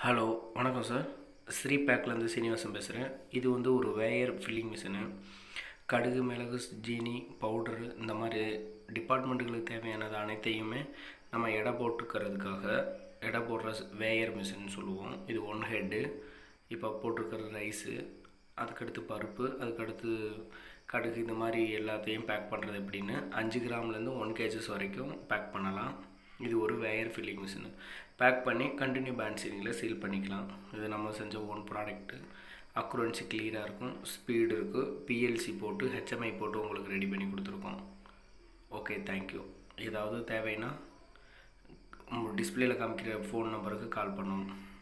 Hello வணக்கம் sir. Sri பேக்லேருந்து Srinivasan பேசுகிறேன். இது வந்து ஒரு வேயர் ஃபில்லிங் மிஷினு. கடுகு, மிளகு, ஜீனி, பவுடரு இந்த மாதிரி டிபார்ட்மெண்ட்டுகளுக்கு தேவையானது அனைத்தையுமே நம்ம எடை போட்டுக்கிறதுக்காக எடை போடுற வேயர் மிஷின் சொல்லுவோம். இது ஒன் ஹெட்டு. இப்போ போட்டிருக்கிற ரைஸு, அதுக்கடுத்து பருப்பு, அதுக்கடுத்து கடுகு, இந்த மாதிரி எல்லாத்தையும் பேக் பண்ணுறது எப்படின்னு 5 கிராம்லேருந்து 1 கேஜஸ் வரைக்கும் பேக் பண்ணலாம். இது ஒரு வேயர் ஃபில்லிங் மிஷின். பேக் பண்ணி கண்டினியூ பேண்ட் சீலிங்கில் சீல் பண்ணிக்கலாம். இது நம்ம செஞ்ச ஓன் ப்ராடக்ட்டு. அக்குரன்சி கிளியராக இருக்கும், ஸ்பீடு இருக்குது. பிஎல்சி போட்டு ஹெச்எம்ஐ போட்டு உங்களுக்கு ரெடி பண்ணி கொடுத்துருக்கோம். Okay, thank you. ஏதாவது தேவைன்னா டிஸ்பிளேயில் காமிக்கிற ஃபோன் நம்பருக்கு கால் பண்ணுவோம்.